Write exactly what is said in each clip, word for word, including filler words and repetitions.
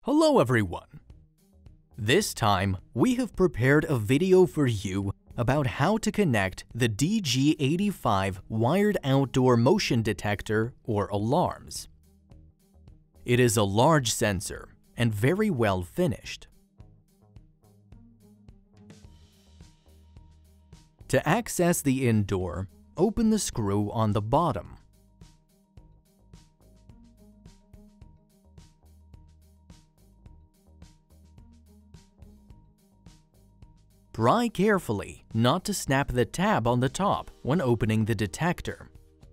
Hello everyone! This time, we have prepared a video for you about how to connect the D G eighty-five wired outdoor motion detector or alarms. It is a large sensor and very well finished. To access the indoor, open the screw on the bottom. Pry carefully not to snap the tab on the top when opening the detector.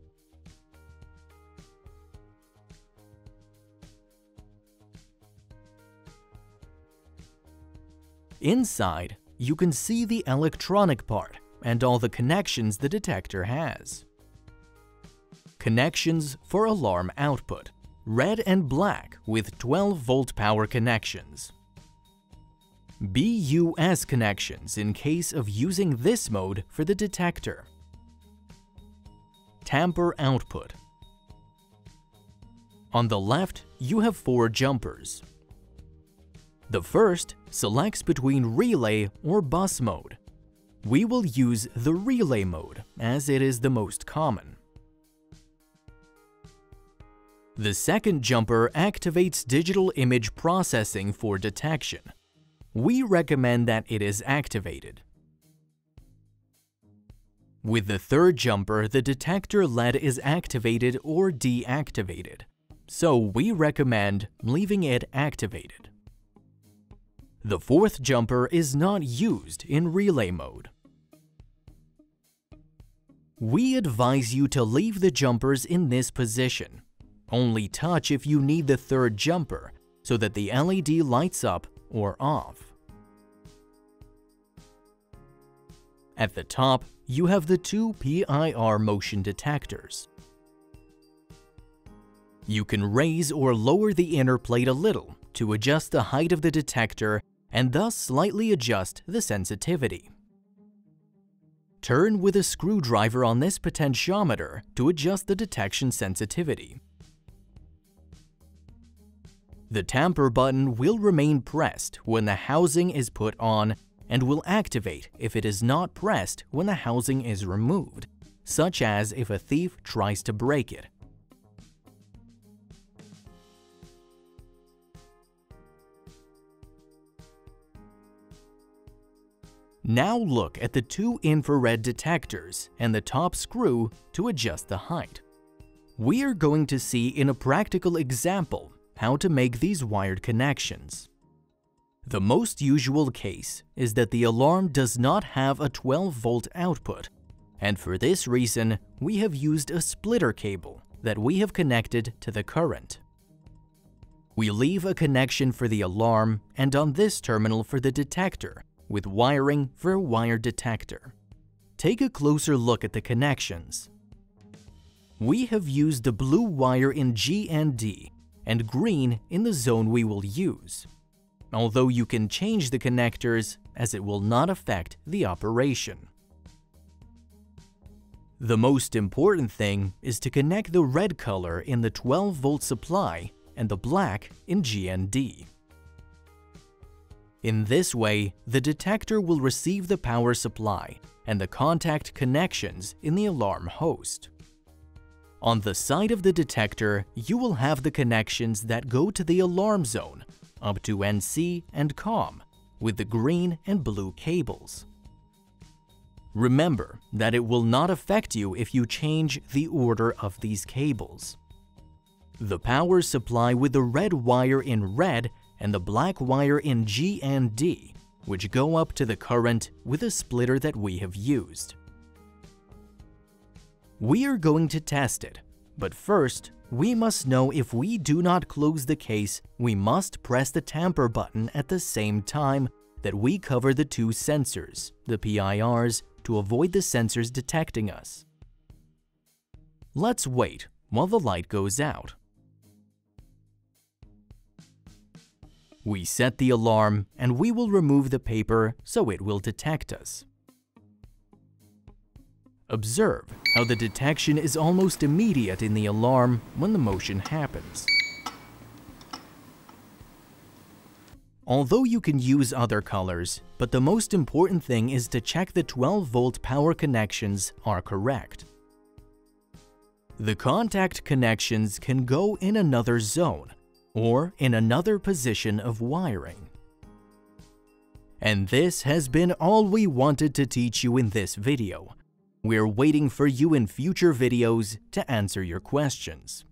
Inside, you can see the electronic part and all the connections the detector has. Connections for alarm output, red and black with twelve volt power connections. B U S connections in case of using this mode for the detector. Tamper output. On the left, you have four jumpers. The first selects between relay or bus mode. We will use the relay mode as it is the most common. The second jumper activates digital image processing for detection. We recommend that it is activated. With the third jumper, the detector L E D is activated or deactivated, so we recommend leaving it activated. The fourth jumper is not used in relay mode. We advise you to leave the jumpers in this position. Only touch if you need the third jumper so that the L E D lights up or off. At the top, you have the two P I R motion detectors. You can raise or lower the inner plate a little to adjust the height of the detector and thus slightly adjust the sensitivity. Turn with a screwdriver on this potentiometer to adjust the detection sensitivity. The tamper button will remain pressed when the housing is put on and will activate if it is not pressed when the housing is removed, such as if a thief tries to break it. Now look at the two infrared detectors and the top screw to adjust the height. We are going to see in a practical example how to make these wired connections. The most usual case is that the alarm does not have a twelve volt output, and for this reason, we have used a splitter cable that we have connected to the current. We leave a connection for the alarm and on this terminal for the detector, with wiring for a wired detector. Take a closer look at the connections. We have used the blue wire in G and D and green in the zone we will use, although you can change the connectors as it will not affect the operation. The most important thing is to connect the red color in the twelve volt supply and the black in G and D. In this way, the detector will receive the power supply and the contact connections in the alarm host. On the side of the detector, you will have the connections that go to the alarm zone, up to N C and COM, with the green and blue cables. Remember that it will not affect you if you change the order of these cables. The power supply with the red wire in red and the black wire in G and D, which go up to the current with a splitter that we have used. We are going to test it, but first, we must know if we do not close the case, we must press the tamper button at the same time that we cover the two sensors, the P I Rs, to avoid the sensors detecting us. Let's wait while the light goes out. We set the alarm and we will remove the paper so it will detect us. Observe how the detection is almost immediate in the alarm when the motion happens. Although you can use other colors, but the most important thing is to check the twelve volt power connections are correct. The contact connections can go in another zone or in another position of wiring. And this has been all we wanted to teach you in this video. We're waiting for you in future videos to answer your questions.